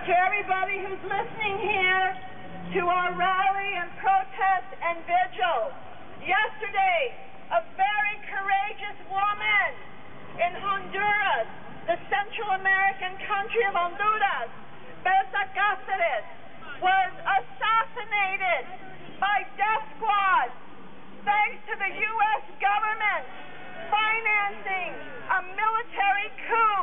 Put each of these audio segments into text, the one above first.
To everybody who's listening here to our rally and protest and vigil, yesterday, a very courageous woman in Honduras, the Central American country of Honduras, Berta Caceres, was assassinated by death squads thanks to the U.S. government financing a military coup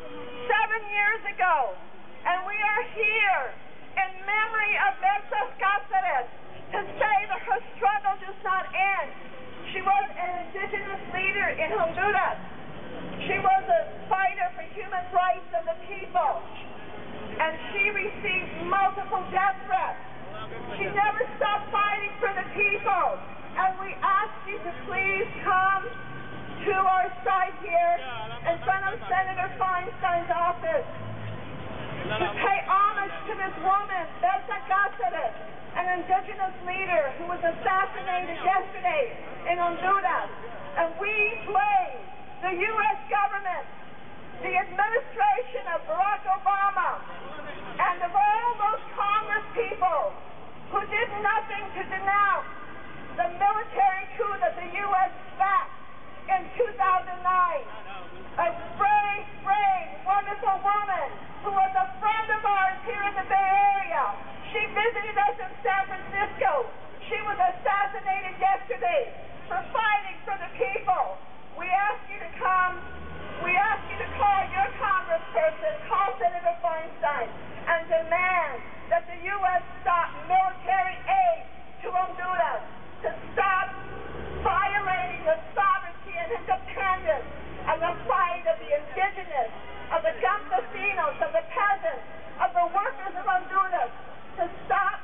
7 years ago. And we are here in memory of Berta Caceres to say that her struggle does not end. She was an indigenous leader in Honduras. She was a fighter for human rights of the people. And she received multiple death threats. She never stopped fighting for the people. And we ask you to please come to our site here in front of Senator Feinstein's office to pay homage to this woman, Berta Caceres, an indigenous leader who was assassinated yesterday in Honduras. And we blame the U.S. government, the administration of Barack Obama, and of all those Congress people who did nothing to denounce the military coup that the U.S. backed in 2009. A brave, wonderful woman who was a friend of ours here in the Bay Area. She visited us in San Francisco. She was assassinated yesterday for fighting for the people. We ask you to come. We ask you to call your congressperson, call Senator Feinstein, and demand that the U.S. stop military aid to Honduras, to stop violating the sovereignty and independence and the fight of the indigenous, of the campesinos, of the peasants, of the workers of Honduras, to stop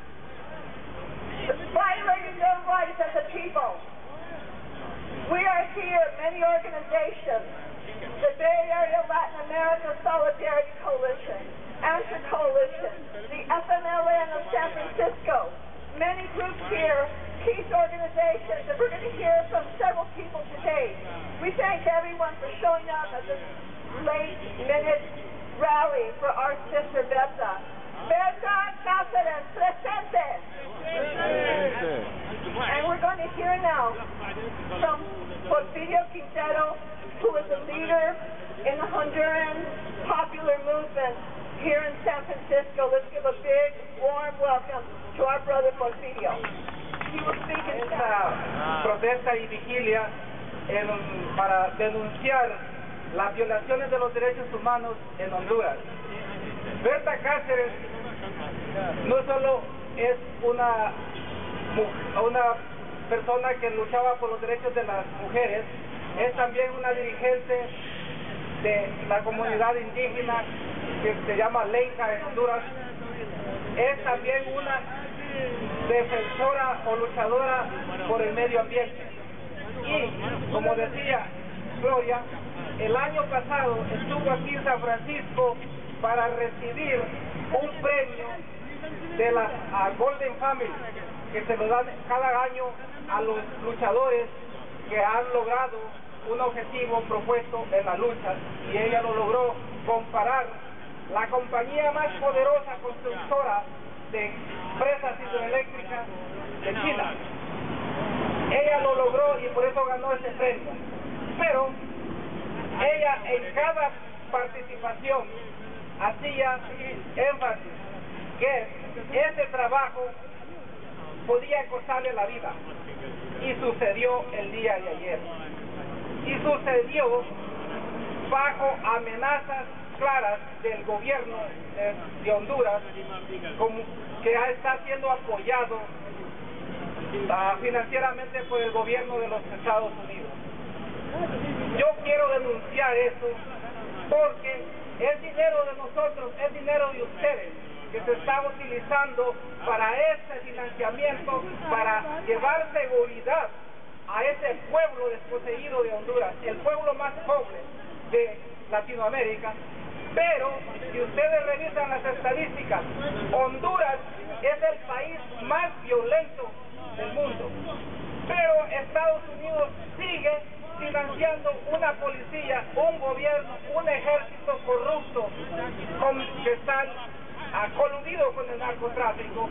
violating their rights as a people. We are here, many organizations, the Bay Area Latin America Solidarity Coalition, ANSWER Coalition, the FMLN of San Francisco, many groups here, peace organizations, and we're going to hear from several people today. We thank everyone for showing up at this late-minute rally for our sister Berta. Berta Caceres, presente! And we're going to hear now from Porfirio Quintero, who is a leader in the Honduran popular movement here in San Francisco. Let's give a big, warm welcome to our brother Porfirio. He will speak in esta protesta y vigilia para denunciar las violaciones de los derechos humanos en Honduras. Berta Caceres no solo es una persona que luchaba por los derechos de las mujeres, es también una dirigente de la comunidad indígena que se llama Lenca en Honduras. Es también una defensora o luchadora por el medio ambiente. Y, como decía Gloria, el año pasado estuvo aquí en San Francisco para recibir un premio de la Golden Family, que se lo dan cada año a los luchadores que han logrado un objetivo propuesto en la lucha, y ella lo logró comparar la compañía más poderosa constructora de presas hidroeléctricas de China. Ella lo logró y por eso ganó ese premio. Pero ella en cada participación hacía énfasis que ese trabajo podía costarle la vida, y sucedió el día de ayer, y sucedió bajo amenazas claras del gobierno de Honduras, que está siendo apoyado financieramente por el gobierno de los Estados Unidos. Yo quiero denunciar eso porque es dinero de nosotros, es dinero de ustedes, que se está utilizando para este financiamiento, para llevar seguridad a ese pueblo desposeído de Honduras, el pueblo más pobre de Latinoamérica. Pero si ustedes revisan las estadísticas, Honduras es el país más violento del mundo, pero Estados Unidos sigue financiando una policía, un gobierno, un ejército corrupto que están coludido con el narcotráfico,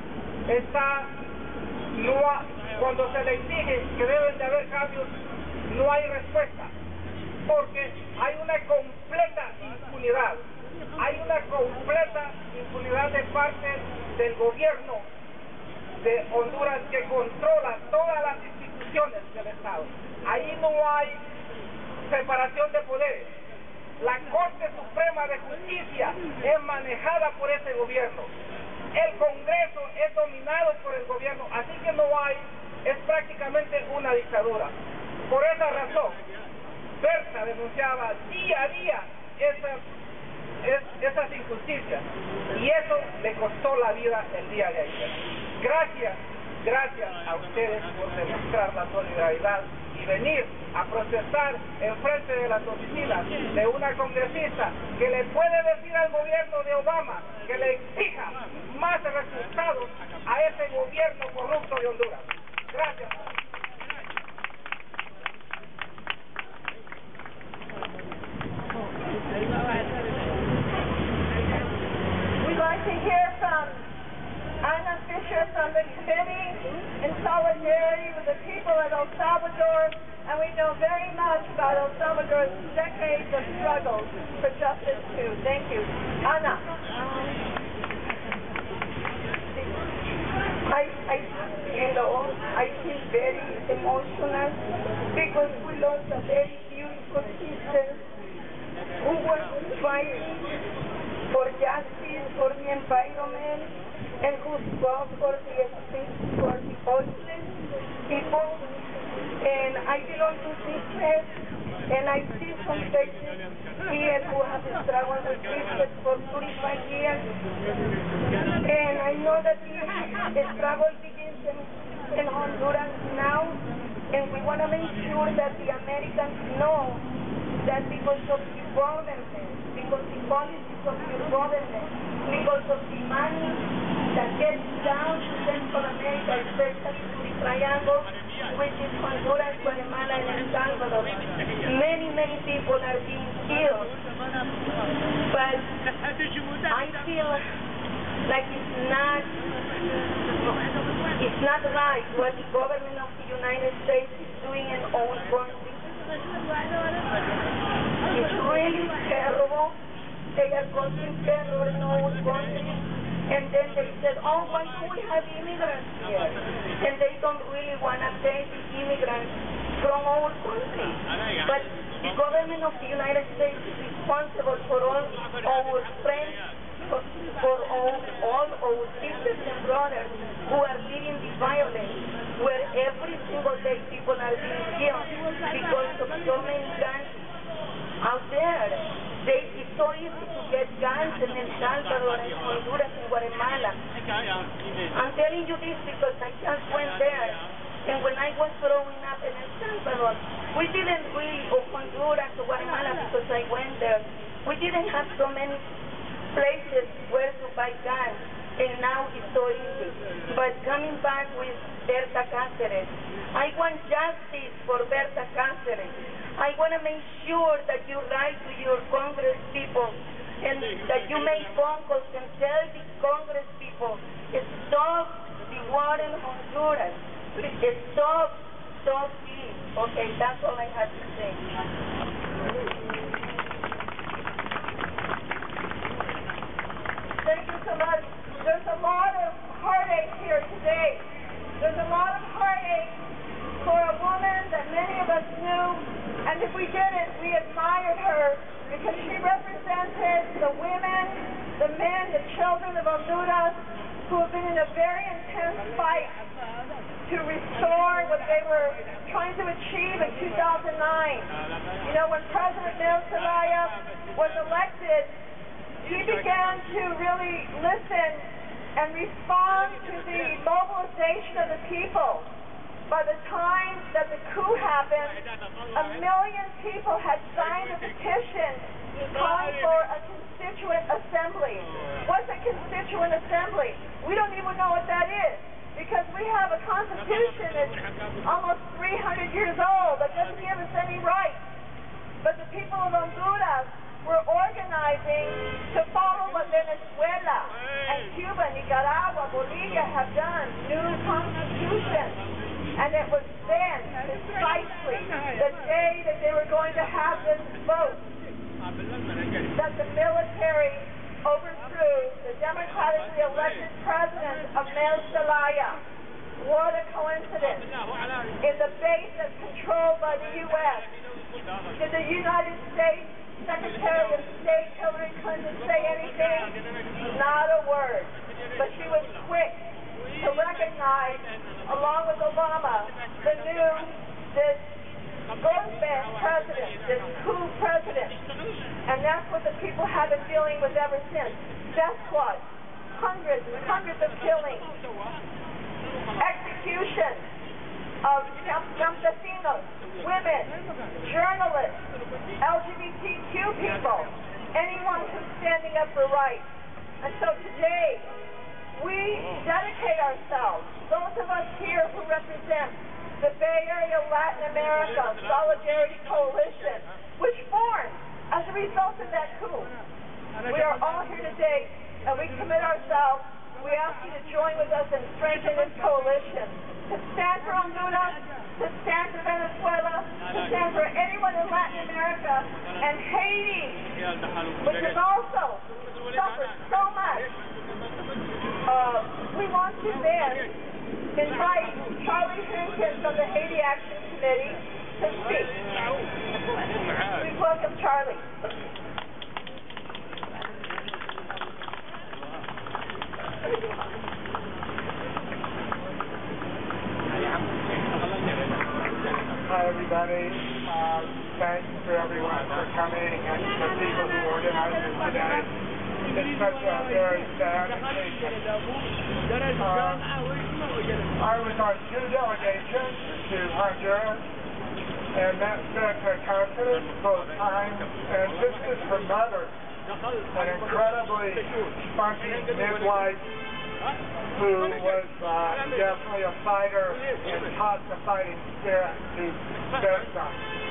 cuando se le exige que deben de haber cambios, no hay respuesta, porque hay una completa impunidad. Hay una completa impunidad de parte del gobierno de Honduras, que controla todas las instituciones del Estado. Ahí no hay separación de poderes. La Corte Suprema de Justicia es manejada por ese gobierno. El Congreso es dominado por el gobierno, así que es prácticamente una dictadura. Por esa razón, Berta denunciaba día a día esas injusticias, y eso le costó la vida el día de ayer. Gracias a ustedes por demostrar la solidaridad y venir a protestar en frente de las oficinas de una congresista que le puede decir al gobierno de Obama que le exija más resultados a ese gobierno corrupto de Honduras. Gracias. We'd like to hear from Ana Fisher from the committee in solidarity with the people of El Salvador, and we know very much about El Salvador's decades of struggles for justice too. Thank you. Ana. I feel very emotional because we lost a very beautiful sister who was fighting for justice, for the environment, and who fought for the homeless people. And I belong to sisters, and I see some faces here who have struggled with sisters for 35 years. And I know that the struggle begins in Honduras now, and we want to make sure that the Americans know that because of the government, because the policies of your government, because of the money that gets down to Central America, especially to the triangle, which is Honduras, Guatemala, and El Salvador, many people are being killed. But I feel like it's not right what the government of the United States is doing in our country. It's really terrible. They are causing terror in our country. And then they said, oh, why do we have immigrants here? And they don't really want to take the immigrants from our country. But the government of the United States is responsible for all our friends, for all our sisters and brothers who are living the violence, where every single day people are being killed because of so many guns out there. It's so easy to get guns in El Salvador, and Honduras, and Guatemala. I'm telling you this because I just went there, and when I was growing up in El Salvador, we didn't really, or Honduras or Guatemala, because I went there, we didn't have so many places where to buy guns, and now it's so easy. But coming back with Berta Caceres, I want justice for Berta Caceres. I want to make sure that you write to your Congress people and that you make phone calls and tell the Congress people, stop the war in Honduras. Stop this. Okay, that's all I have to say. Thank you so much. There's a lot of heartache here today. There's a lot of heartache for a woman that many of us knew, and if we didn't, we admired her because she represented the women, the men, the children of Honduras who have been in a very intense fight to restore what they were trying to achieve in 2009. You know, when President Zelaya was elected, he began to really listen and respond to the mobilization of the people. By the time that the coup happened, 1 million people had signed a petition calling for a constituent assembly. What's a constituent assembly? We don't even know what that is, because we have a constitution that's almost 300 years old that doesn't give us any rights. But the people of Honduras were organizing to follow what Venezuela and Cuba, Nicaragua, Bolivia have done new constitutions. And it was then, precisely, the day that they were going to have this vote, that the military overthrew the democratically elected president of Zelaya. What a coincidence. In the base that's controlled by the U.S., did the United States Secretary of State Hillary Clinton say anything? Not a word. But she was quick to recognize, along with Obama, this Goldman president, this Coup president. And that's what the people have been dealing with ever since. Death squads, hundreds and hundreds of killings, execution of campesinos, women, journalists, LGBTQ people, anyone who's standing up for rights. And so today, we dedicate ourselves, those of us here who represent the Bay Area Latin America Solidarity Coalition, which formed as a result of that coup. We are all here today, and we commit ourselves. We ask you to join with us in strengthening this coalition, to stand for Honduras, to stand for Venezuela, to stand for anyone in Latin America, and Haiti, which has also suffered so much. We want to then invite Charlie Hinton from the Haiti Action Committee to speak. Please welcome Charlie. Hi everybody. Thanks for everyone for coming and the people who organized this today. It's such a very sad occasion. I was on 2 delegations to Honduras and met Berta Caceres both times, and this is her mother, an incredibly spunky midwife who was definitely a fighter and taught the fighting spirit to Berta.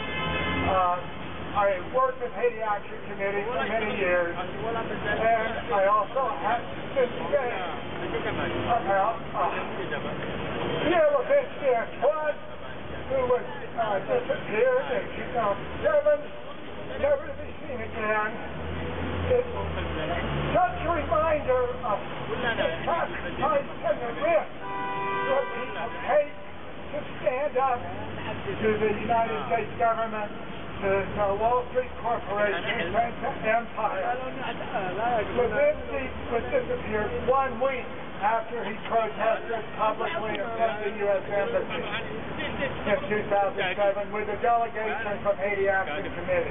I worked with Haiti Action Committee for many years, and I also had to say about Diane Feinstein, who was disappeared in 2007, never to be seen again. It's such a reminder of the sacrifice and the risk that people take to stand up to the United States government, to Wall Street corporations, and to empire. Levinsky was disappeared 1 week after he protested publicly in front of the U.S. Embassy in 2007 with a delegation from Haiti Action Committee.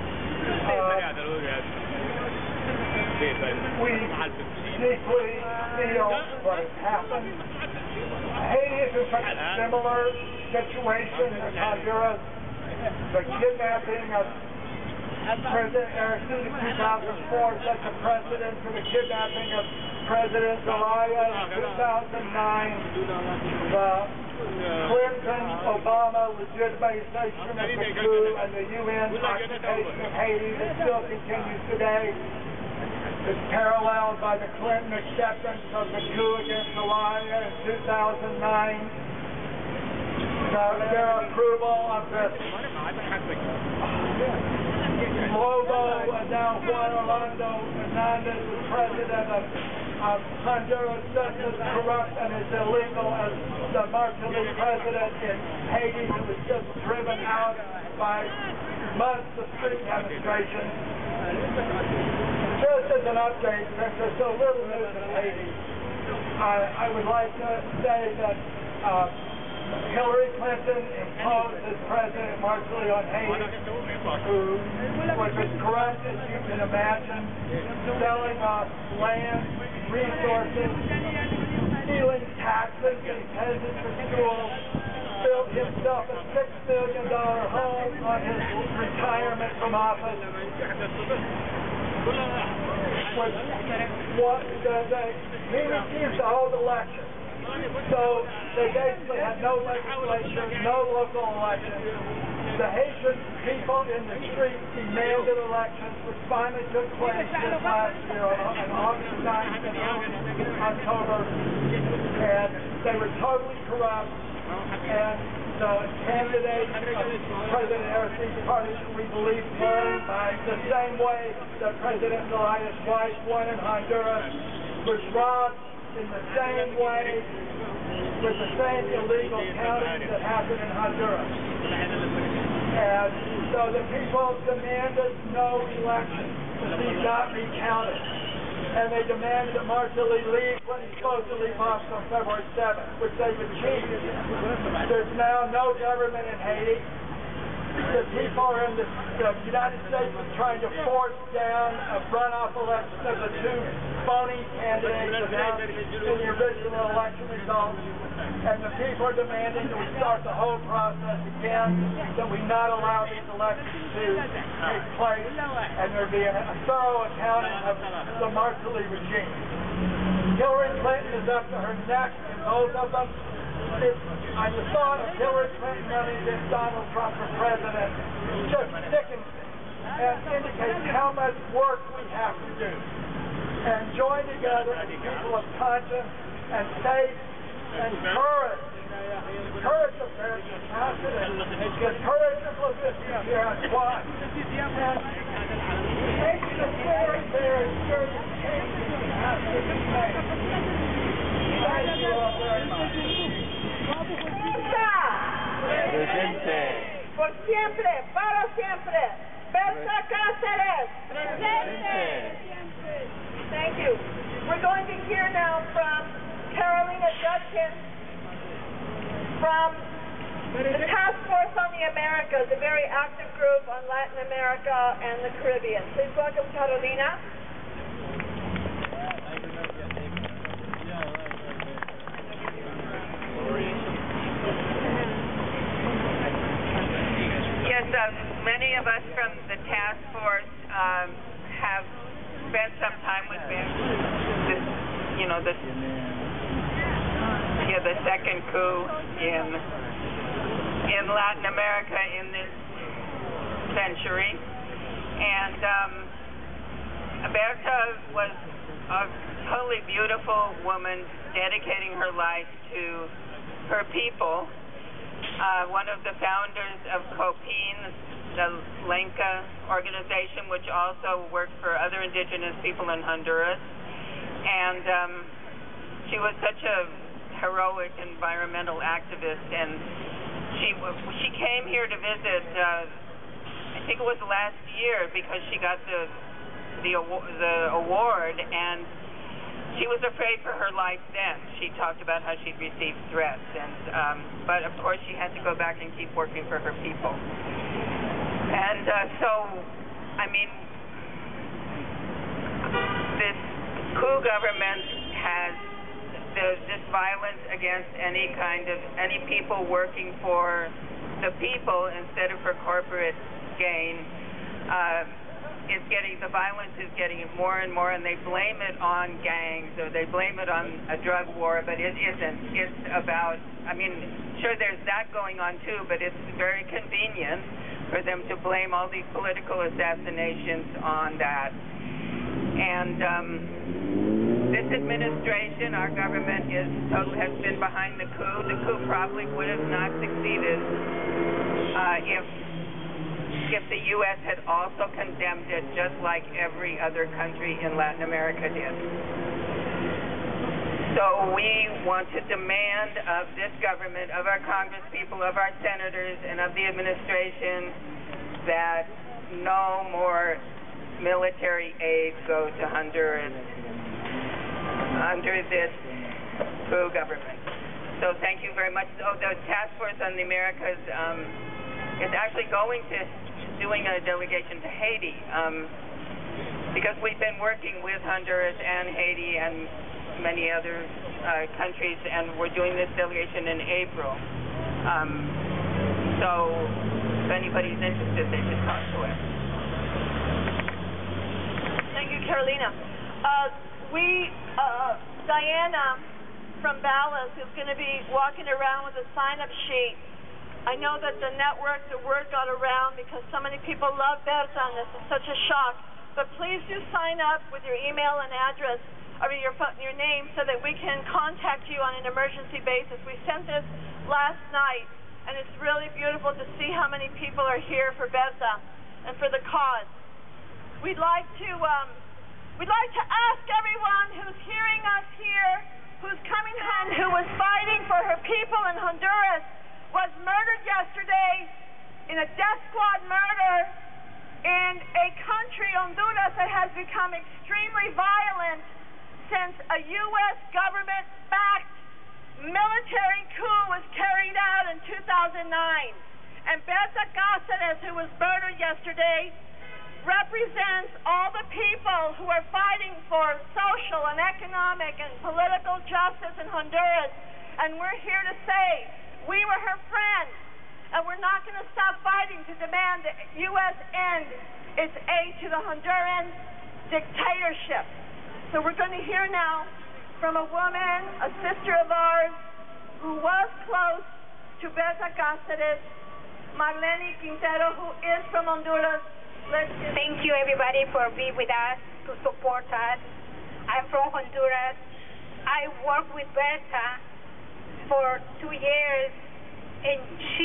We deeply feel what has happened. Haiti is in such a similar situation as Honduras. The kidnapping of President Aristide in 2004 set the precedent for the kidnapping of President Zelaya in 2009. The Clinton-Obama legitimization of the coup and the UN occupation of Haiti that still continues today is paralleled by the Clinton acceptance of the coup against Zelaya in 2009. Their approval of the Lobo and now Juan Orlando Hernandez, the president of Honduras, just as corrupt and as illegal as the Martinez president in Haiti, who was just driven out by months of street demonstrations. Just as an update, since there's so little news in Haiti, I would like to say that Hillary Clinton imposed as president largely on Haiti, who was as corrupt as you can imagine, selling off land, resources, stealing taxes that he pays for schools, built himself a $6 million home on his retirement from office. He refused to hold elections. So they basically had no legislature, no local elections. The Haitian people in the street demanded elections, which finally took place this last year on August 9th and October, and they were totally corrupt, and the candidate of President Aristide's party, we believe, won by the same way that President Zelaya's wife won in Honduras, was robbed in the same way, with the same illegal counting that happened in Honduras. And so the people demanded no election to be not recounted. And they demanded that Martelly leave when he's supposed to leave office on February 7th, which they've achieved. There's now no government in Haiti. The people in the United States are trying to force down a runoff election of the two phony candidates announced in the original election results. And the people are demanding that we start the whole process again, that we not allow these elections to take place, and there be a thorough accounting of the Martelly regime. Hillary Clinton is up to her neck in both of them. The thought of Hillary Clinton running against Donald Trump for president just sickens me and indicates how much work we have to do. And join together as people of conscience and faith and courage. Courage of Berta Caceres, the courage of Livingston here on Quad. And make the very, very serious changes that have to be made. Thank you all very much. Presente. Por siempre, para siempre. Berta Caceres. Presente. Thank you. We're going to hear now from Carolina Judkins from the Task Force on the Americas, a very active group on Latin America and the Caribbean. Please welcome Carolina. Yes, many of us from the task force have spent some time with them. The second coup in Latin America in this century, and Berta was a totally beautiful woman dedicating her life to her people. One of the founders of COPIN, the Lenca organization, which also works for other indigenous people in Honduras. And she was such a heroic environmental activist, and she came here to visit, I think it was last year, because she got the award, and she was afraid for her life then. She talked about how she'd received threats, and but of course she had to go back and keep working for her people. And this coup government has this violence against any people working for the people instead of for corporate gain. The violence is getting more and more, and they blame it on gangs, or they blame it on a drug war, but it isn't. It's about, sure there's that going on too, but it's very convenient for them to blame all these political assassinations on that. And this administration, our government, has been behind the coup. The coup probably would have not succeeded if the U.S. had also condemned it, just like every other country in Latin America did. So we want to demand of this government, of our congresspeople, of our senators, and of the administration that no more military aid go to Honduras under this coup government. So thank you very much. So the Task Force on the Americas is actually doing a delegation to Haiti, because we've been working with Honduras and Haiti and many other countries, and we're doing this delegation in April. So if anybody's interested, they should talk to us. Thank you, Carolina. Diana from Dallas is going to be walking around with a sign-up sheet I know that the network, the word got around because so many people love Berta, and this is such a shock. But please do sign up with your email and address, or your name, so that we can contact you on an emergency basis. We sent this last night, and it's really beautiful to see how many people are here for Berta and for the cause. We'd like to ask everyone who's hearing us here, who's coming home, who was fighting for her people in Honduras, was murdered yesterday in a death squad murder in a country, Honduras, that has become extremely violent since a U.S. government-backed military coup was carried out in 2009. And Berta Caceres, who was murdered yesterday, represents all the people who are fighting for social and economic and political justice in Honduras. And we're here to say we were her friends, and we're not going to stop fighting to demand the U.S. end its aid to the Honduran dictatorship. So we're going to hear now from a woman, a sister of ours, who was close to Berta Caceres, Marlene Quintero, who is from Honduras. Thank you, everybody, for being with us, to support us. I'm from Honduras. I worked with Berta for 2 years, and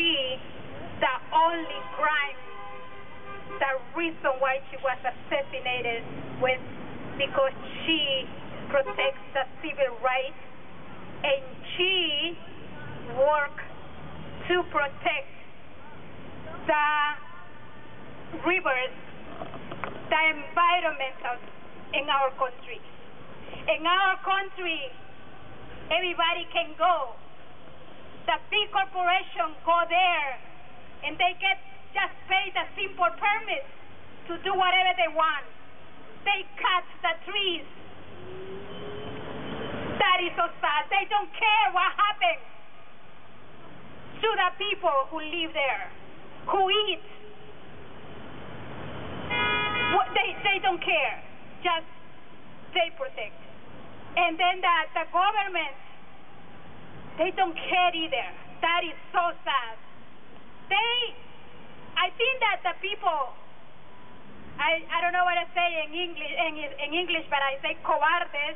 the only crime, the reason why she was assassinated was because she protects the civil rights, and she worked to protect the rivers, the environmental in our country. In our country, everybody can go. The big corporations go there, and they get just paid a simple permit to do whatever they want. They cut the trees. That is so sad. They don't care what happens to the people who live there, who eat. They don't care. Just they protect. And then the government, they don't care either. That is so sad. I think that the people, I don't know what to say in English, but I say cobardes.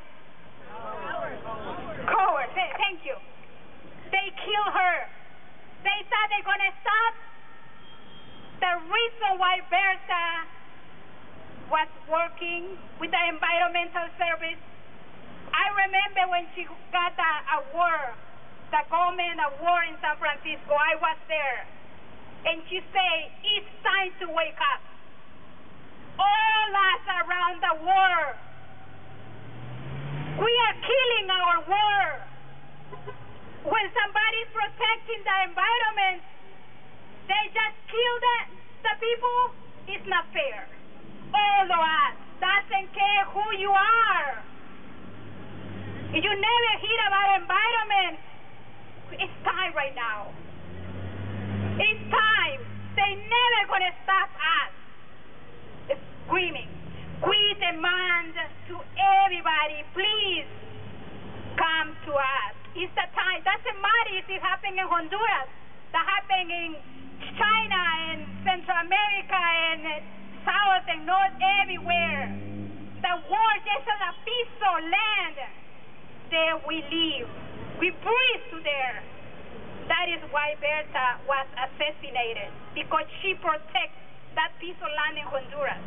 Cowards. Thank you. They kill her. They thought they're going to stop the reason why Berta was working with the environmental service. I remember when she got the award, the Goldman Award in San Francisco. I was there, and she said, "It's time to wake up. All us around the world, we are killing our world. When somebody's protecting the environment, they just kill the people. It's not fair. All of us, doesn't care who you are. If you never hear about environment, it's time right now. It's time. They never gonna stop us screaming. We demand to everybody, please come to us. It's the time. Doesn't matter if it happened in Honduras, that happened in China and Central America and South and North, everywhere. The world is a piece of land. There we live. We breathe to there. That is why Berta was assassinated, because she protects that piece of land in Honduras.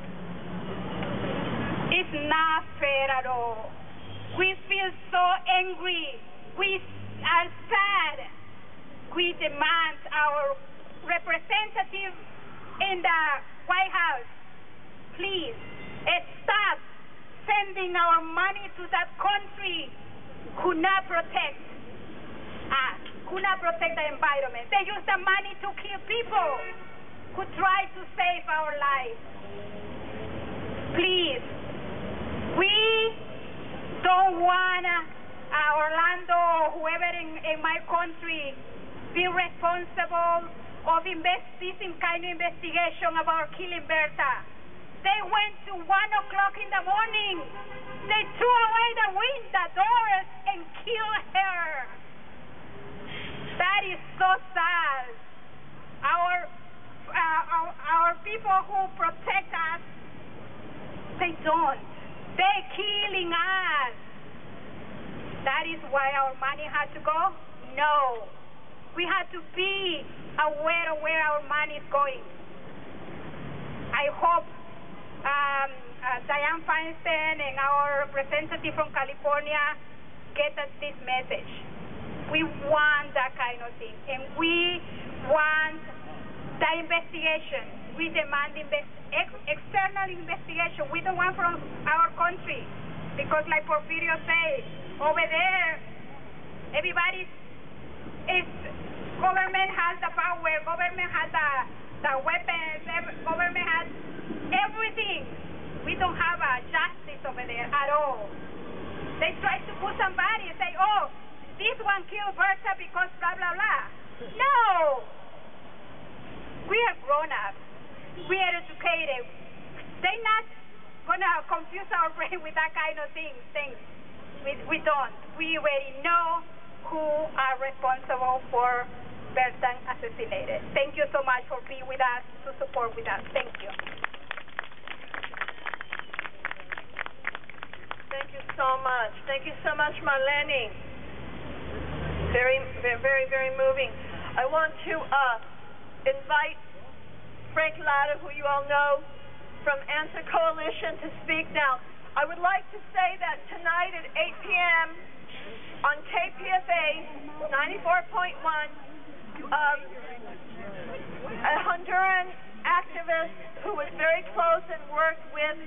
It's not fair at all. We feel so angry. We are sad. We demand our representative in the White House, please stop sending our money to that country who not protect us, who not protect the environment. They use the money to kill people who try to save our lives. Please, we don't want Orlando or whoever in my country be responsible of this kind of investigation about killing Berta. They went to 1 o'clock in the morning. They threw away the doors and killed her. That is so sad. Our people who protect us, they don't. They're killing us. That is why our money had to go? No. We had to be aware of where our money is going. I hope Diane Feinstein and our representative from California get us this message. We want that kind of thing, and we want the investigation. We demand external investigation. We don't want from our country, because like Porfirio says, over there, everybody is, government has the power, government has the weapons, government has everything. We don't have a justice over there at all. They try to put somebody and say, oh, this one killed Berta because blah, blah, blah. No! We are grown-ups. We are educated. They're not going to confuse our brain with that kind of things. We don't. We already know who are responsible for Berta assassinated. Thank you so much for being with us, to support with us. Thank you. Thank you so much. Thank you so much, Marlene. Very, very, very moving. I want to invite Frank Latta, who you all know from Answer Coalition, to speak now. I would like to say that tonight at 8 p.m. on KPFA 94.1, a Honduran activist who was very close and worked with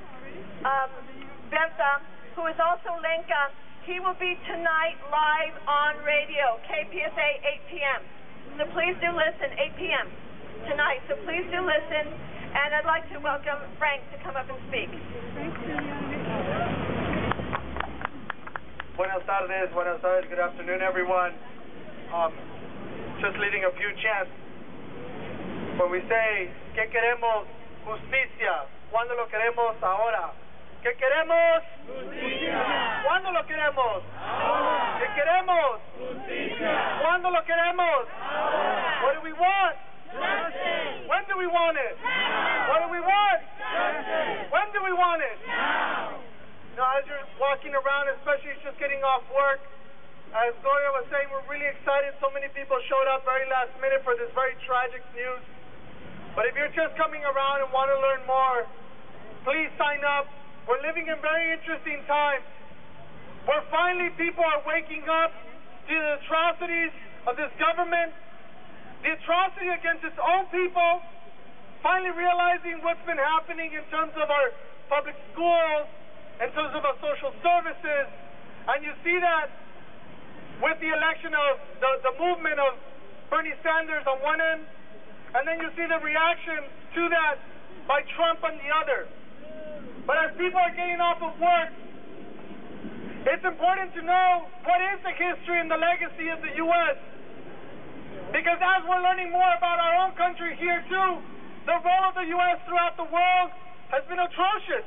Berta, who is also Lenka, he will be tonight live on radio, KPFA 8 p.m. So please do listen, 8 p.m. tonight. So please do listen, and I'd like to welcome Frank to come up and speak. Buenas tardes, good afternoon, everyone. Just leaving a few chants. When we say, ¿qué queremos? Justicia. ¿Cuándo lo queremos? Ahora. ¿Qué queremos? Justicia. ¿Cuándo lo queremos? Ahora. ¿Qué queremos? Justicia. ¿Cuándo lo queremos? Ahora. What do we want? Justice. When do we want it? Now. What do we want? Justice. When do we want it? Now. Now, as you're walking around, especially just getting off work, as Gloria was saying, we're really excited. So many people showed up very last minute for this very tragic news. But if you're just coming around and want to learn more, please sign up. We're living in very interesting times where finally people are waking up to the atrocities of this government, the atrocity against its own people, finally realizing what's been happening in terms of our public schools, in terms of our social services. And you see that with the election of the movement of Bernie Sanders on one end, and then you see the reaction to that by Trump on the other. But as people are getting off of work, it's important to know what is the history and the legacy of the U.S. Because as we're learning more about our own country here too, the role of the U.S. throughout the world has been atrocious.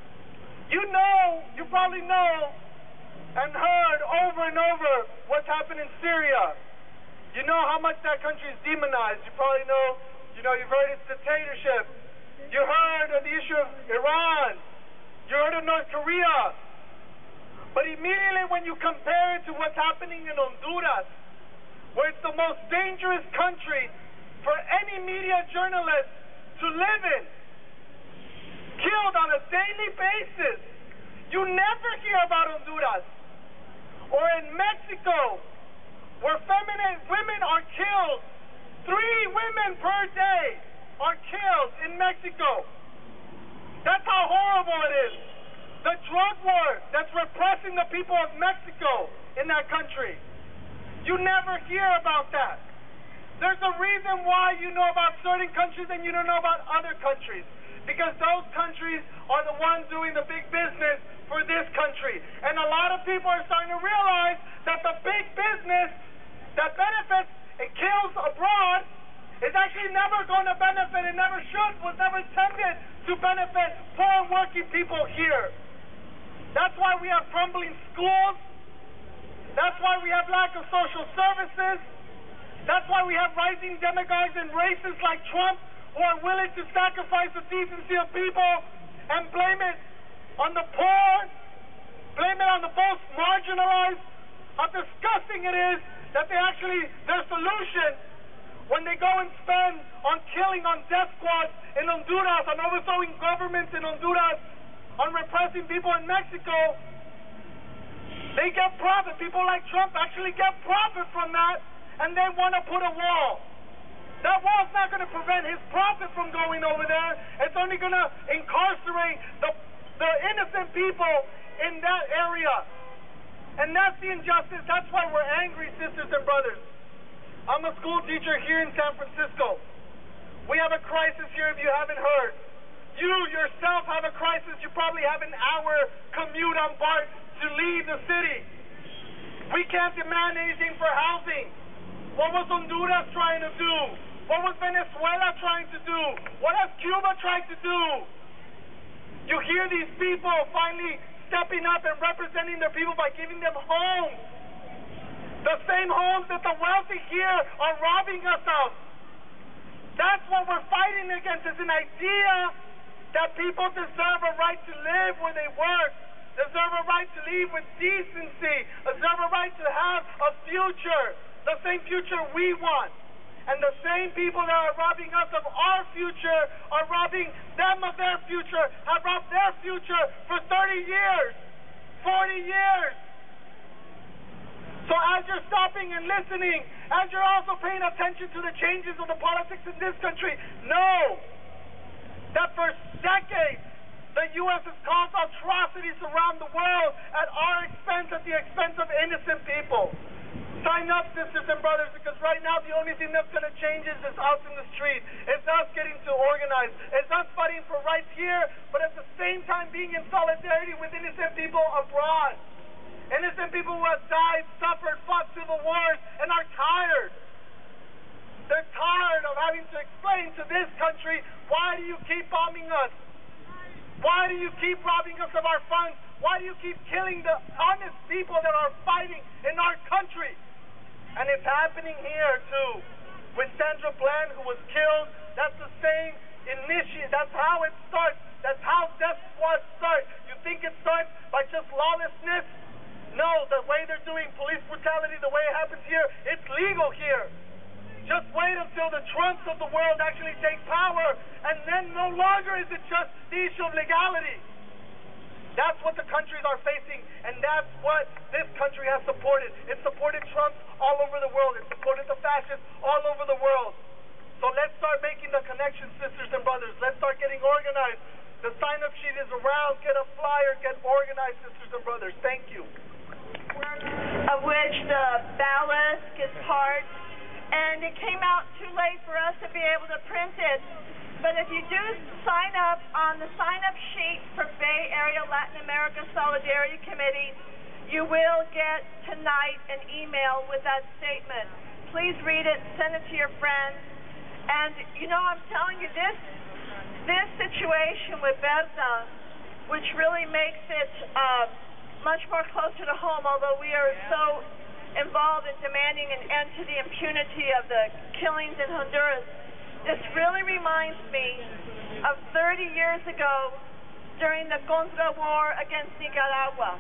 You probably know and heard over and over what's happened in Syria. You know how much that country is demonized. You probably know, you've heard its dictatorship. You heard of the issue of Iran. You heard of North Korea. But immediately when you compare it to what's happening in Honduras, where it's the most dangerous country for any media journalist to live in, killed on a daily basis. You never hear about Honduras. Or in Mexico, where women are killed. 3 women per day are killed in Mexico. That's how horrible it is. The drug war that's repressing the people of Mexico in that country. You never hear about that. There's a reason why you know about certain countries and you don't know about other countries. Because those countries are the ones doing the big business for this country. And a lot of people are starting to realize that the big business that benefits and kills abroad is actually never going to benefit and never should, was never intended to benefit poor and working people here. That's why we have crumbling schools. That's why we have lack of social services. That's why we have rising demagogues and racists like Trump who are willing to sacrifice the decency of people and blame it on the poor, blame it on the most marginalized. How disgusting it is that their solution, when they go and spend on killing on death squads in Honduras, on overthrowing governments in Honduras, on repressing people in Mexico, they get profit. People like Trump actually get profit from that, and they want to put a wall. That wall's not going to prevent his profit from going over there. It's only going to incarcerate the innocent people in that area. And that's the injustice. That's why we're angry, sisters and brothers. I'm a school teacher here in San Francisco. We have a crisis here if you haven't heard. You yourself have a crisis. You probably have an hour commute on BART to leave the city. We can't demand anything for housing. What was Honduras trying to do? What was Venezuela trying to do? What has Cuba tried to do? You hear these people finally stepping up and representing their people by giving them homes. The same homes that the wealthy here are robbing us of. That's what we're fighting against. It's an idea that people deserve a right to live where they work, deserve a right to live with decency, deserve a right to have a future, the same future we want. And the same people that are robbing us of our future are robbing them of their future, have robbed their future for 30 years, 40 years. So as you're stopping and listening, as you're also paying attention to the changes of the politics in this country, know that for decades the U.S. has caused atrocities around the world at our expense, at the expense of innocent people. Sign up, sisters and brothers, because right now the only thing that's going to change is us in the street. It's us getting to organize. It's us fighting for rights here, but at the same time being in solidarity with innocent people abroad. Innocent people who have died, suffered, fought civil wars, and are tired. They're tired of having to explain to this country, why do you keep bombing us? Why do you keep robbing us of our funds? Why do you keep killing the honest people that are fighting in our country? And it's happening here too. With Sandra Bland, who was killed, that's the same initiative. That's how it starts. That's how death squads start. You think it starts by just lawlessness? No, the way they're doing police brutality, the way it happens here, it's legal here. Just wait until the Trumps of the world actually take power, and then no longer is it just the issue of legality. That's what the countries are facing, and that's what this country has supported. It supported Trump all over the world. It supported the fascists all over the world. So let's start making the connections, sisters and brothers. Let's start getting organized. The sign-up sheet is around. Get a flyer. Get organized, sisters and brothers. Thank you. Of which the ballast is part, and it came out too late for us to be able to print it. But if you do sign up on the sign-up sheet for Bay Area Latin America Solidarity Committee, you will get tonight an email with that statement. Please read it, send it to your friends. And, you know, I'm telling you, this situation with Berta, which really makes it much more closer to home, although we are so involved in demanding an end to the impunity of the killings in Honduras, this really reminds me of 30 years ago during the Contra War against Nicaragua.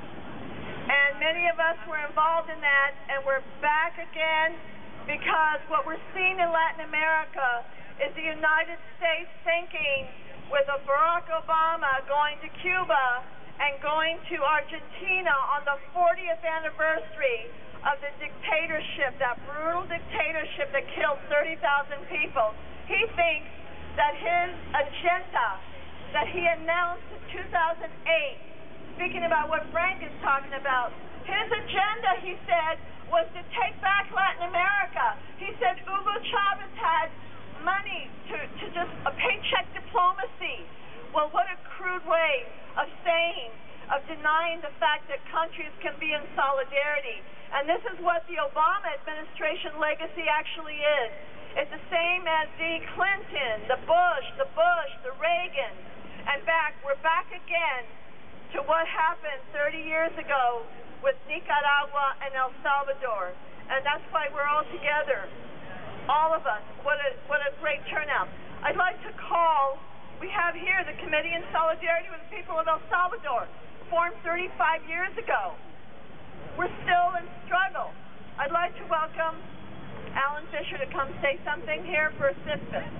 And many of us were involved in that, and we're back again because what we're seeing in Latin America is the United States thinking with a Barack Obama going to Cuba and going to Argentina on the 40th anniversary of the dictatorship, that brutal dictatorship that killed 30,000 people. He thinks that his agenda that he announced in 2008, speaking about what Frank is talking about, his agenda, he said, was to take back Latin America. He said Hugo Chavez had money to just a paycheck diplomacy. Well, what a crude way of saying, of denying the fact that countries can be in solidarity. And this is what the Obama administration legacy actually is. It's the same as the Clinton, the Bush, the Reagan. And we're back again to what happened 30 years ago with Nicaragua and El Salvador. and that's why we're all together. All of us. What a great turnout. I'd like to call, we have here the Committee in Solidarity with the People of El Salvador, formed 35 years ago. We're still in struggle. I'd like to welcome Alan Fisher to come say something here for assistance.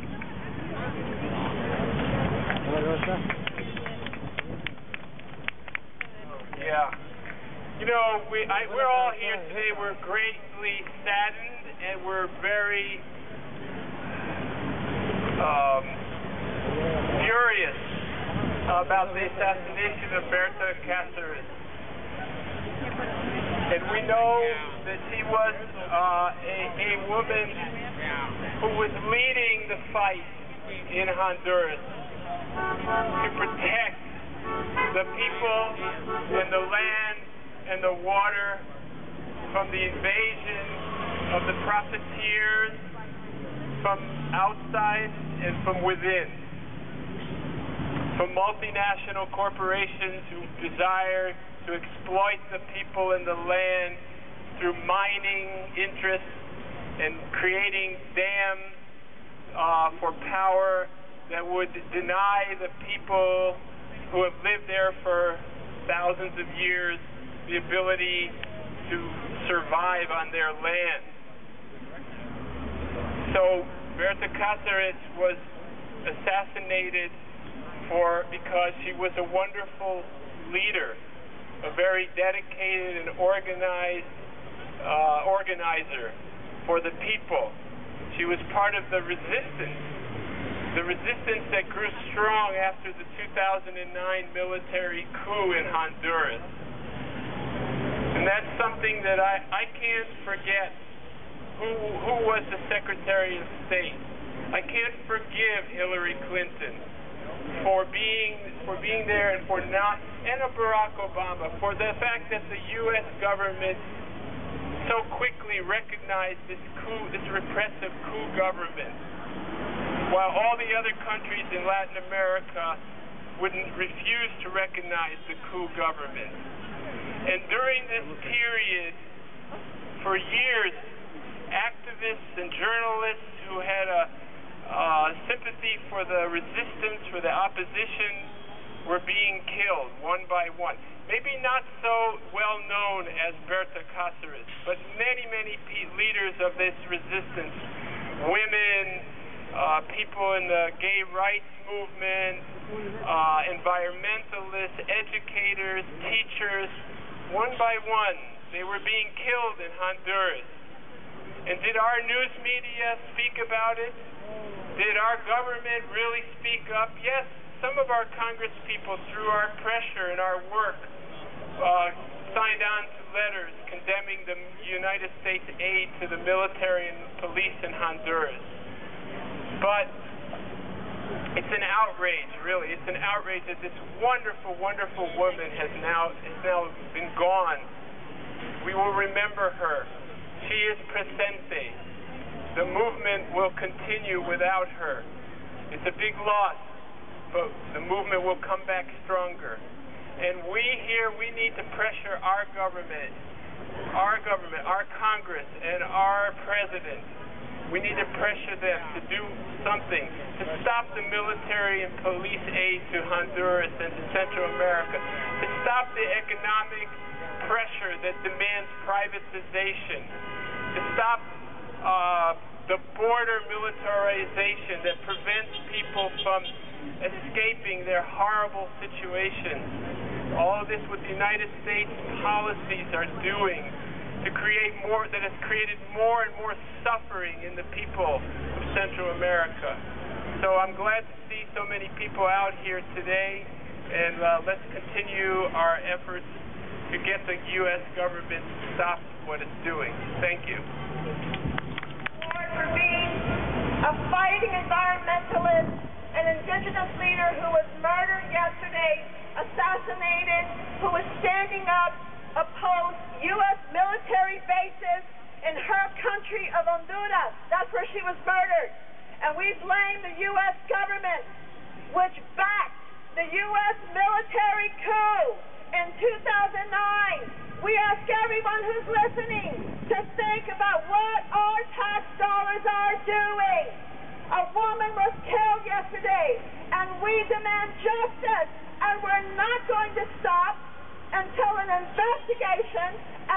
Yeah. You know, we're all here today. We're greatly saddened, and we're very furious about the assassination of Berta Caceres. And we know that she was a woman who was leading the fight in Honduras to protect the people and the land and the water from the invasion of the profiteers from outside and from within, from multinational corporations who desire to exploit the people and the land through mining interests and creating dams for power that would deny the people who have lived there for thousands of years the ability to survive on their land. So Berta Caceres was assassinated because she was a wonderful leader, a very dedicated and organizer for the people. She was part of the resistance that grew strong after the 2009 military coup in Honduras. And that's something that I can't forget. Who was the Secretary of State? I can't forgive Hillary Clinton for being there and for not, and Barack Obama, for the fact that the U.S. government so quickly recognized this repressive coup government, while all the other countries in Latin America wouldn't refuse to recognize the coup government. And during this period, for years, activists and journalists who had a sympathy for the resistance, for the opposition, were being killed one by one. Maybe not so well known as Berta Caceres, but many leaders of this resistance, women, people in the gay rights movement, environmentalists, educators, teachers, one by one, they were being killed in Honduras. And did our news media speak about it? Did our government really speak up? Yes, some of our Congress people, through our pressure and our work, signed on to letters condemning the United States aid to the military and police in Honduras. But it's an outrage, really. It's an outrage that this wonderful, wonderful woman has now been gone. We will remember her. She is presente. The movement will continue without her. It's a big loss, but the movement will come back stronger. And we need to pressure our government, our Congress, and our president. We need to pressure them to do something to stop the military and police aid to Honduras and to Central America, to stop the economic pressure that demands privatization, to stop the border militarization that prevents people from escaping their horrible situations. All of this what the United States policies are doing to create more, that has created more and more suffering in the people of Central America. So I'm glad to see so many people out here today, and let's continue our efforts to get the U.S. government to stop what it's doing. Thank you. For being a fighting environmentalist, an indigenous leader who was murdered yesterday, assassinated, who was standing up, opposed U.S. military bases in her country of Honduras. That's where she was murdered. And we blame the U.S. government, which backed the U.S. military coup in 2009. We ask everyone who's listening to think about what our tax dollars are doing. A woman was killed yesterday, and we demand justice, and we're not going to stop until an investigation,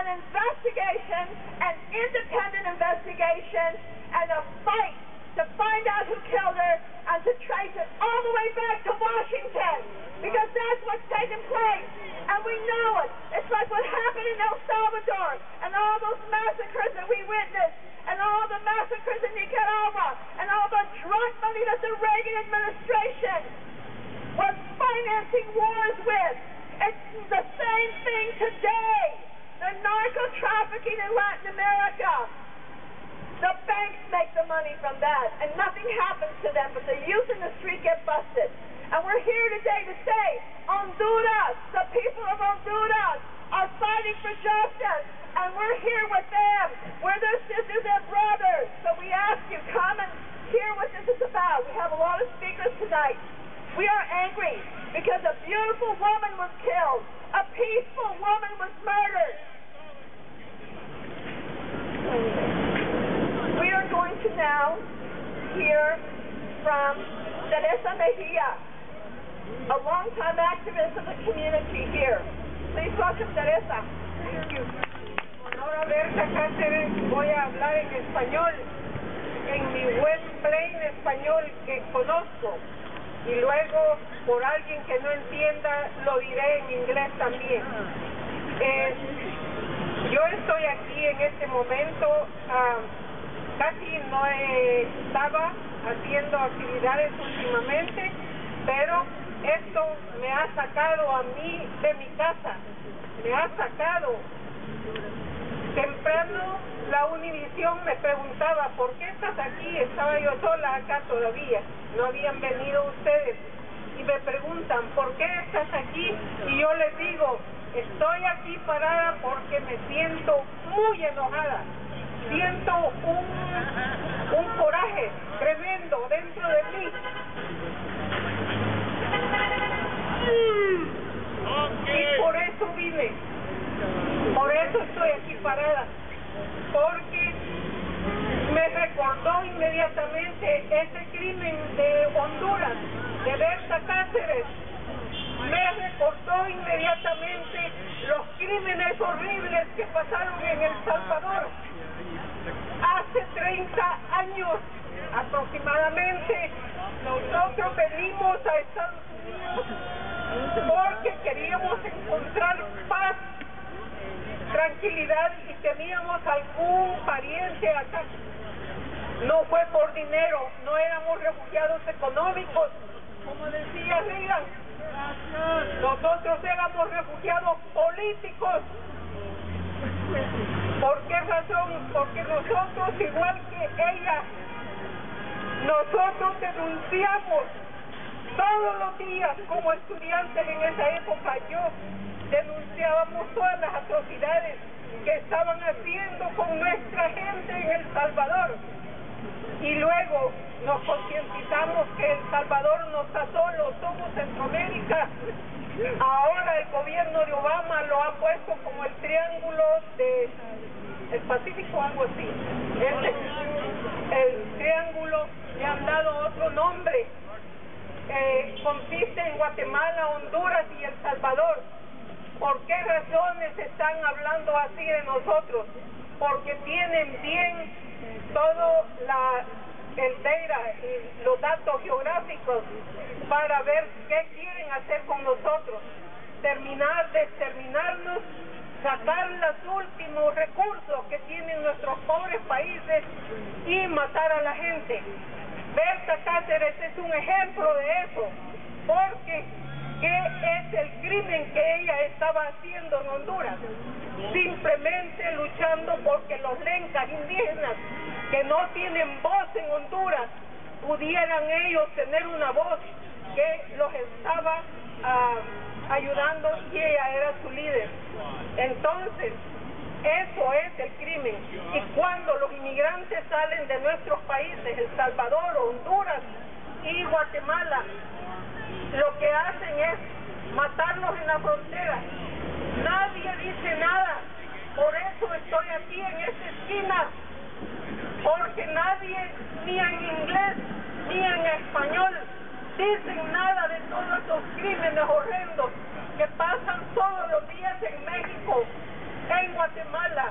an independent investigation, and a fight to find out who killed her and to trace it all the way back to Washington, because that's what's taking place, and we know it. It's like what happened in El Salvador, and all those massacres that we witnessed, and all the massacres in Nicaragua, and all the drug money that the Reagan administration was financing wars with. It's the same thing today. The narco-trafficking in Latin America. The banks make the money from that, and nothing happens to them, but the youth in the street get busted. And we're here today to say, Honduras, the people of Honduras are fighting for justice, and we're here with them. We're their sisters and brothers. So we ask you, come and hear what this is about. We have a lot of speakers tonight. We are angry because a beautiful woman was killed. A peaceful woman was murdered. We are going to now hear from Teresa Mejia, a longtime activist of the community here. Please welcome Teresa. Thank you. Honor a Berta Caceres, voy a hablar en español, en mi buen plain español que conozco, y luego por alguien que no entienda lo diré en inglés también. Yo estoy aquí en este momento, casi no estaba haciendo actividades últimamente, pero esto me ha sacado a mí de mi casa, me ha sacado. Temprano la Univisión me preguntaba, ¿por qué estás aquí? Estaba yo sola acá todavía, no habían venido ustedes, y me preguntan, ¿por qué estás aquí? Y yo les digo, estoy aquí parada porque me siento muy enojada, siento un coraje tremendo dentro de mí. Y por eso vine, por eso estoy aquí parada, porque me recordó inmediatamente ese crimen de Honduras, de Berta Caceres. Me recordó inmediatamente los crímenes horribles que pasaron en El Salvador hace 30 años aproximadamente. Nosotros venimos a Estados Unidos porque queríamos encontrar paz, tranquilidad, y teníamos algún pariente acá. No fue por dinero, no éramos refugiados económicos, como decía Reagan. Nosotros éramos refugiados políticos. ¿Por qué razón? Porque nosotros, igual que ella, nosotros denunciamos todos los días como estudiantes en esa época. Yo denunciábamos todas las atrocidades que estaban haciendo con nuestra gente en El Salvador. Y luego nos concientizamos que El Salvador no está solo, somos Centroamérica. Ahora el gobierno de Obama lo ha puesto como el triángulo del Pacífico, algo así. El triángulo, le han dado otro nombre. Consiste en Guatemala, Honduras y El Salvador. ¿Por qué razones están hablando así de nosotros? Porque tienen bien todo el data y los datos geográficos para ver qué quieren hacer con nosotros. Exterminarnos, sacar los últimos recursos que tienen nuestros pobres países y matar a la gente. Berta Caceres es un ejemplo de eso, porque ¿qué es el crimen que ella estaba haciendo en Honduras? Simplemente luchando porque los lencas indígenas que no tienen voz en Honduras pudieran ellos tener una voz que los estaba ayudando, y ella era su líder. Entonces, eso es el crimen. Y cuando los inmigrantes salen de nuestros países, El Salvador, Honduras y Guatemala, lo que hacen es matarlos en la frontera. Nadie dice nada. Por eso estoy aquí en esta esquina, porque nadie, ni en inglés, ni en español, dicen nada de todos los crímenes horrendos que pasan todos los días en México, en Guatemala,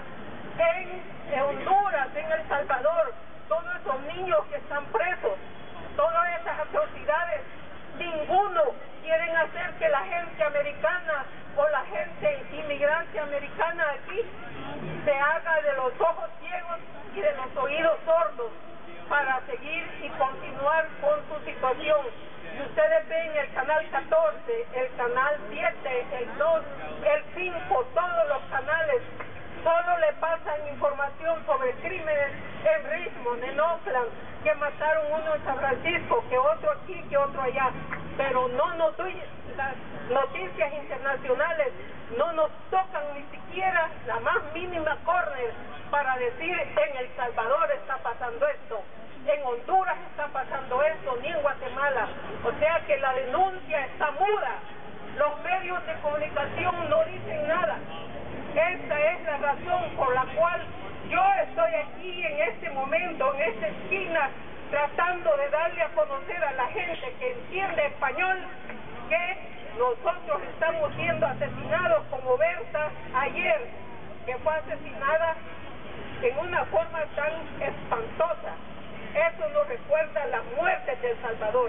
en Honduras, en El Salvador, todos esos niños que están presos, todas esas atrocidades. Ninguno quieren hacer que la gente americana o la gente inmigrante americana aquí se haga de los ojos ciegos y de los oídos sordos para seguir y continuar con su situación. Y ustedes ven el canal 14, el canal 7, el 2, el 5, todos los canales, solo le pasan información sobre crímenes en Richmond, en Oakland, que mataron uno en San Francisco, que otro aquí, que otro allá, pero no nos las noticias internacionales no nos tocan ni siquiera la más mínima corner para decir en El Salvador está pasando esto, en Honduras está pasando esto, ni en Guatemala. O sea que la denuncia está muda, los medios de comunicación no dicen nada. Esta es la razón por la cual yo estoy aquí en este momento, en esta esquina, tratando de darle a conocer a la gente que entiende español que nosotros estamos siendo asesinados, como Berta ayer, que fue asesinada en una forma tan espantosa. Eso nos recuerda la muerte de El Salvador.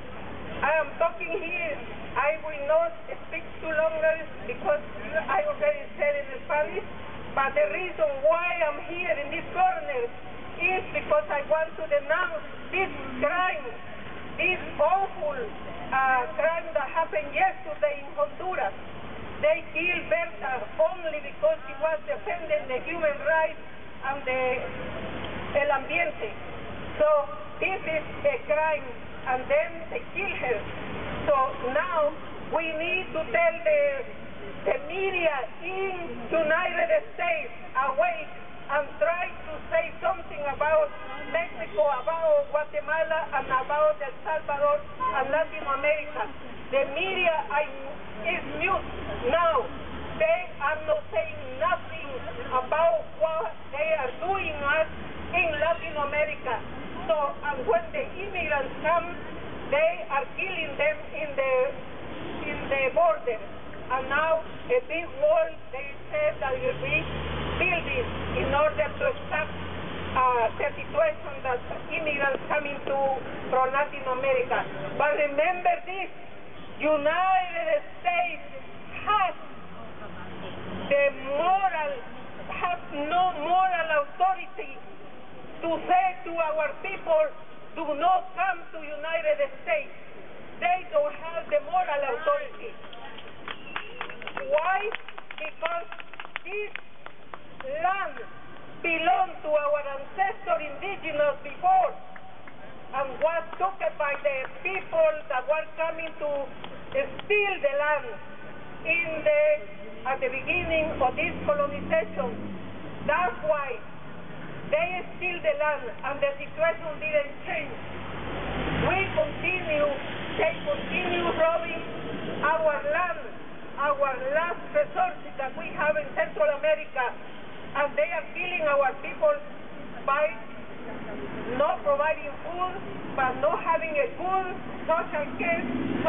I am talking here. I will not speak too longer because I already said it in Spanish, but the reason why I'm here in this corner is because I want to denounce this crime, this awful crime that happened yesterday in Honduras. They killed Berta only because she was defending the human rights and el ambiente. So this is a crime, and then they kill her. So now we need to tell the media in United States awake and try to say something about Mexico, about Guatemala, and about El Salvador and Latin America. The media is mute now. They are not saying nothing about what they are doing us in Latin America. So, and when the immigrants come, they are killing them in the border. And now a big wall, they said that will be building in order to stop the situation that immigrants coming from Latin America. But remember this, United States has no moral authority to say to our people, do not come to United States. They don't have the moral authority. Why? Because this land belonged to our ancestor indigenous before and was taken by the people that were coming to steal the land at the beginning of this colonization. That's why they steal the land and the situation didn't change. They continue robbing our land, our last resources that we have in Central America, and they are killing our people by not providing food, but not having a good social care,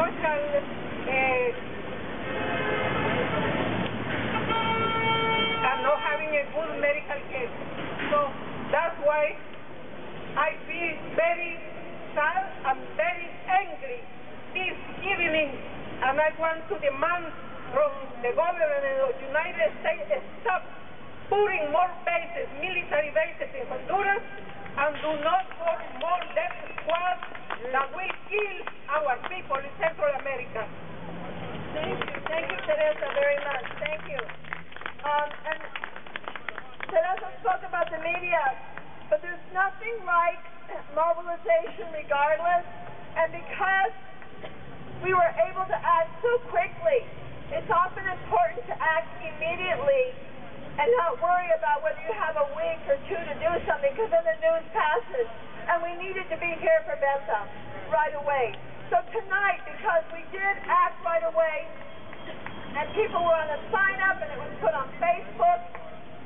and not having a good medical care. So that's why I feel very sad and very angry this evening, and I want to demand from the government of the United States to stop putting more bases, military bases in Honduras, and do not put more death squads that will kill our people in Central America. Thank you, Teresa, very much. Thank you. And Teresa spoke about the media, but there's nothing like mobilization regardless, and because we were able to act so quickly, it's often important to act immediately and not worry about whether you have a week or two to do something, because then the news passes. And we needed to be here for Berta right away. So tonight, because we did act right away, and people were on a sign-up, and it was put on Facebook,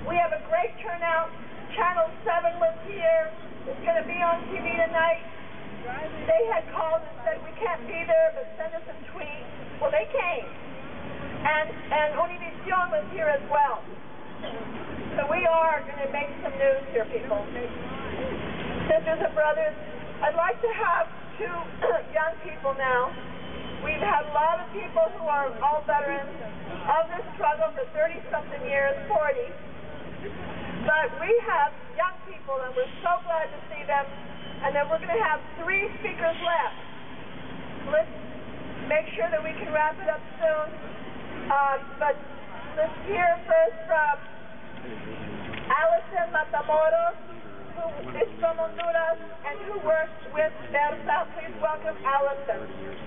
We have a great turnout. Channel 7 was here. It's going to be on TV tonight. They had called and said, we can't be there, but send us a tweet. Well, they came. And Univision was here as well. So we are going to make some news here, people. Sisters and brothers, I'd like to have two young people now. We've had a lot of people who are all veterans of this struggle for 30-something years, 40. But we have young people, and we're so glad to see them. And then we're going to have 3 speakers left. Let's make sure that we can wrap it up soon. But let's hear first from Allison Matamoros, who is from Honduras and who works with Berta. Please welcome Allison.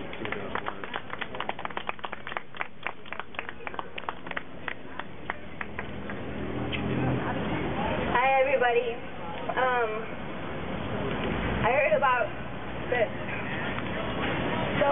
Hi, everybody. I heard about this. So,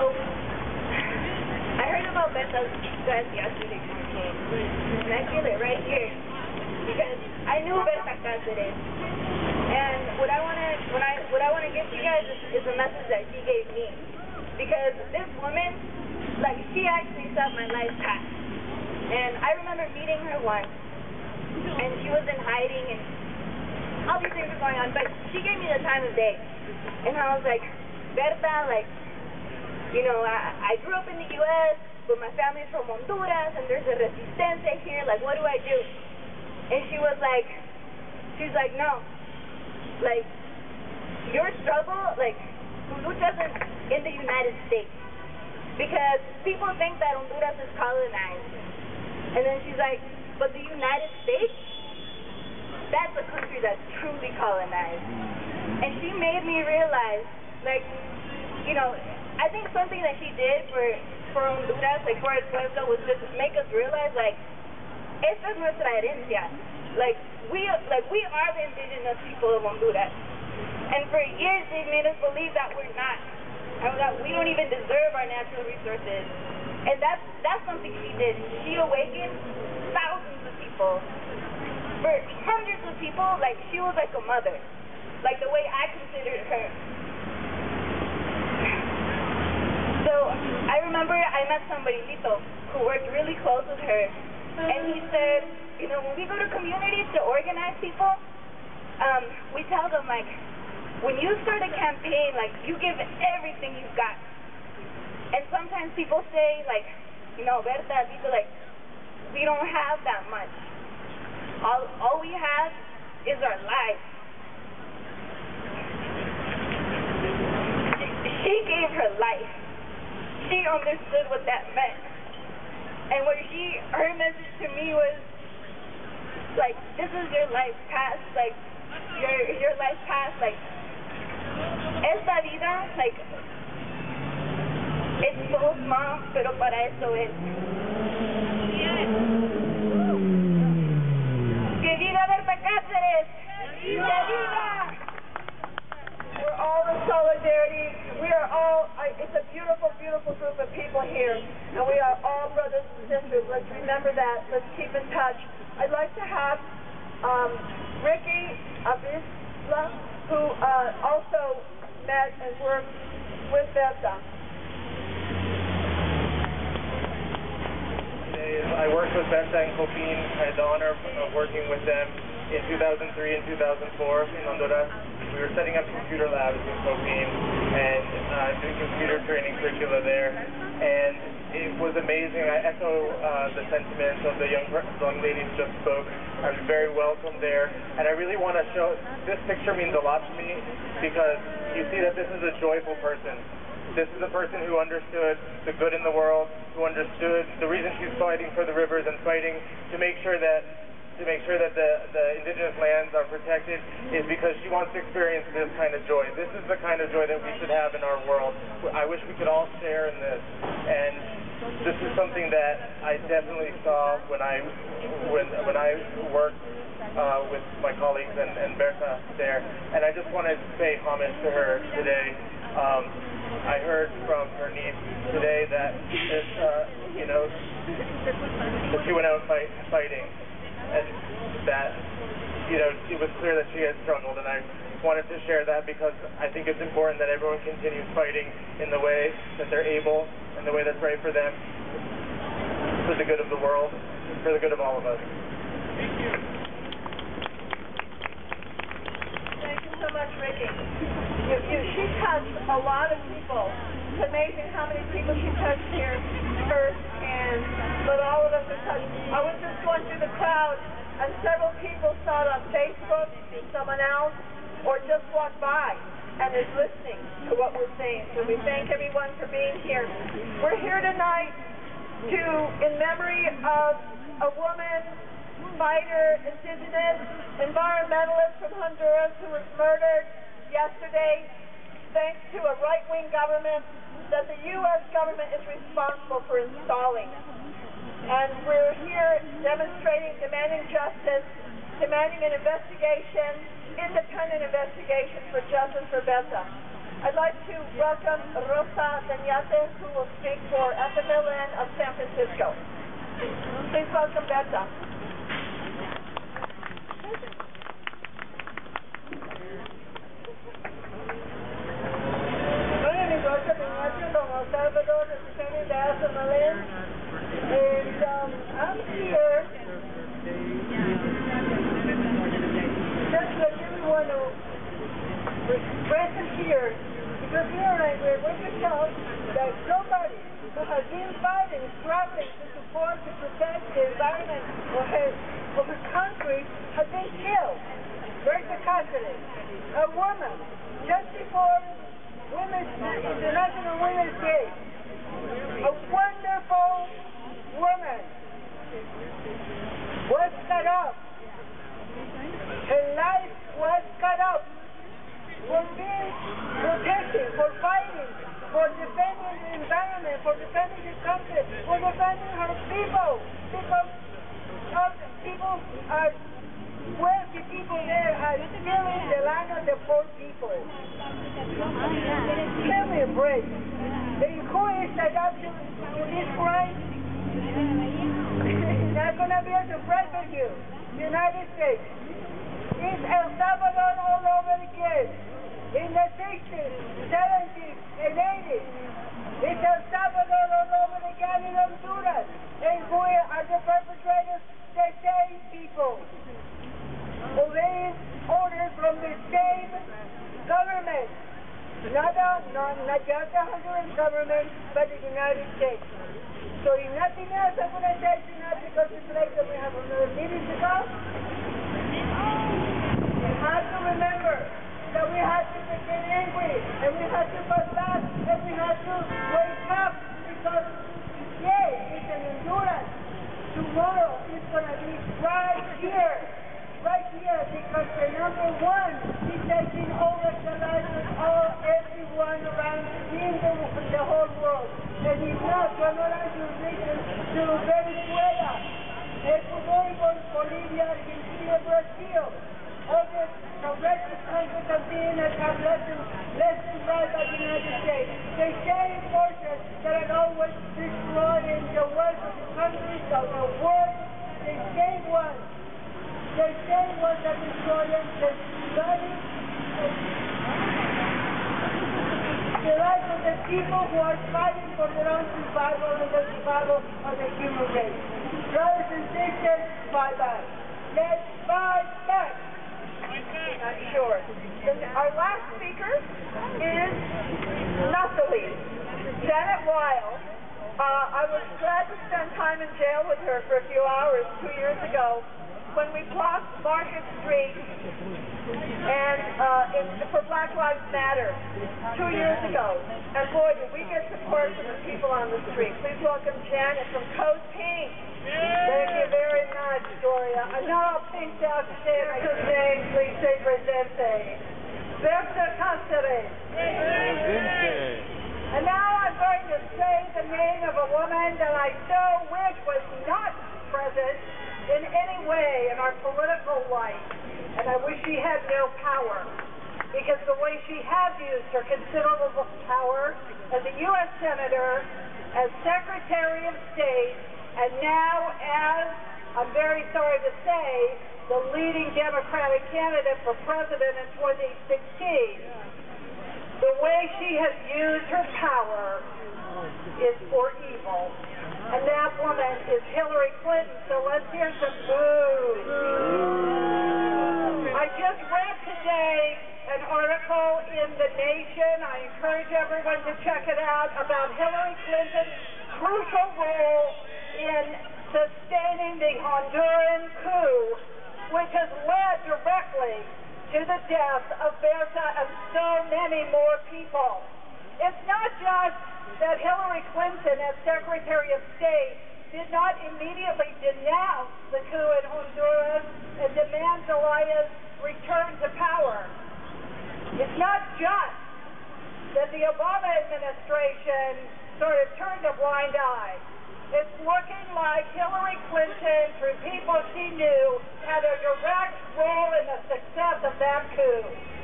I heard about Berta's death yesterday campaign, and I feel it right here because I knew Berta Caceres, and what I want to give to you guys is a message that she gave me, because this woman, like, she actually saved my life path, and I remember meeting her once, and she was in hiding, and all these things were going on, but she gave me the time of day, and I was like, Berta, like, you know, I grew up in the U.S., but my family's from Honduras, and there's a resistencia here, like, what do I do? And she was like, no, like, your struggle, like, luchas in the United States, because people think that Honduras is colonized, and then she's like, but the United States, that's a country that's truly colonized. And she made me realize, like, you know, I think something that she did for Honduras, like for el pueblo, was just make us realize, like, esta es nuestra herencia. Like we are the indigenous people of Honduras. And for years they made us believe that we're not, and that we don't even deserve our natural resources. And that's something she did. She awakened thousands of people. For hundreds of people, like, she was like a mother. Like the way I considered her. So I remember I met somebody, Lito, who worked really close with her, and he said, you know, when we go to communities to organize people, we tell them, like, when you start a campaign, like, you give everything you've got. And sometimes people say, like, you know, Berta, Lito, like, we don't have that much. All we have is our lives. She gave her life. She understood what that meant. And her message to me was, like, this is your life past, like, your life past, like, esta vida, like, it's so small, pero para eso es. ¡Que viva Berta Caceres! ¡Que viva! We're all in solidarity. We are all, it's a beautiful, beautiful group of people here, and we are all brothers and sisters. Let's remember that. Let's keep in touch. I'd like to have Ricky Avisla, who also met and worked with Berta. I worked with Berta and Copin. I had the honor of working with them in 2003 and 2004 in Honduras. We were setting up computer labs in Copin and doing computer training curricula there. And it was amazing. I echo the sentiments of the young ladies just spoke. I was very welcome there. And I really want to show, this picture means a lot to me because you see that this is a joyful person. This is a person who understood the good in the world, who understood the reason she's fighting for the rivers and fighting to make sure that the indigenous lands are protected is because she wants to experience this kind of joy. This is the kind of joy that we should have in our world. I wish we could all share in this. And this is something that I definitely saw when I worked with my colleagues and Berta there. And I just want to pay homage to her today. I heard from her niece today that that she went out fighting. and that, it was clear that she had struggled, and I wanted to share that because I think it's important that everyone continues fighting in the way that they're able and the way that's right for them, for the good of the world, for the good of all of us. Thank you. Thank you so much, Ricky. She touched a lot of people. It's amazing how many people she touched here firsthand, but all of us are touched. I was just going through the crowd, and several people saw it on Facebook, someone else, or just walked by and is listening to what we're saying. So we thank everyone for being here. We're here tonight in memory of a woman, fighter, indigenous, environmentalist from Honduras who was murdered yesterday thanks to a right-wing government that the U.S. government is responsible for installing. And we're here demonstrating, demanding justice, demanding an investigation, independent investigation for justice for Berta. I'd like to welcome Rosa Dañate, who will speak for FMLN of San Francisco. Please welcome Berta. My name is Rosa Dañate from El Salvador, representing the FMLN, and I'm here just like everyone who was present here, because here we're going to tell that somebody who has been fighting, struggling to support, to protect the environment of her country has been killed. Berta Caceres, a woman, just before International Women's Day, a wonderful woman, was cut off. Her life was cut off for being protected, for fighting, for defending the environment, for defending the country, for defending her people. People are wealthy people there are stealing the land of the poor people. Give me a break. Who is adopted to this crime? It's not going to be a surprise for you. United States. It's El Salvador all over again. In the 60s, 70s, and 80s. It's El Salvador all over again in Honduras. And who are the perpetrators? The same people. Obeying orders from the same government. Not just the Honduran government, but the United States. So if nothing else, I'm going to say tonight because it's late and we have another meeting to go. You have to remember that we have to get angry, and we have to fight back, and we have to wake up, because today is in Honduras. Tomorrow is going to be right here, because the number one is taking over the lives of everyone around in the whole world. And if not, to another jurisdiction, to Venezuela, Ecuador, Bolivia, Argentina, Brazil. All the progressive countries are being attacked left and right by the United States. The same forces that are always destroying the wealth of the countries of the world, the same ones that destroy the lives of the people who are fighting for their own survival and the survival of the human race. Brothers and sisters, fight back. Let's fight back. Not sure. Our last speaker is not the least, Janet Weil. I was glad to spend time in jail with her for a few hours 2 years ago when we blocked Market Street and for Black Lives Matter 2 years ago. And boy, did we get support from the people on the street. Please welcome Janet from Code Pink. Thank you very much, Gloria. No, please don't say my name. Please say presente. Berta Caceres. And now I'm going to say the name of a woman that I so wish was not present in any way in our political life. And I wish she had no power. Because the way she has used her considerable power as a U.S. Senator, as Secretary of State, and now as I'm very sorry to say, the leading Democratic candidate for president in 2016. The way she has used her power is for evil. And that woman is Hillary Clinton, so let's hear some boo. I just read today an article in The Nation, I encourage everyone to check it out, about Hillary Clinton's crucial role in sustaining the Honduran coup, which has led directly to the death of Berta and so many more people. It's not just that Hillary Clinton, as Secretary of State, did not immediately denounce the coup in Honduras and demand Zelaya's return to power. It's not just that the Obama administration sort of turned a blind eye. It's looking like Hillary Clinton, through people she knew, had a direct role in the success of that coup.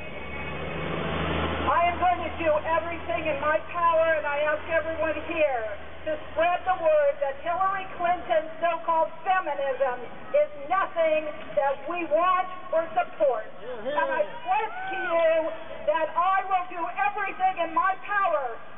I am going to do everything in my power, and I ask everyone here to spread the word that Hillary Clinton's so-called feminism is nothing that we want or support. And I pledge to you that I will do everything in my power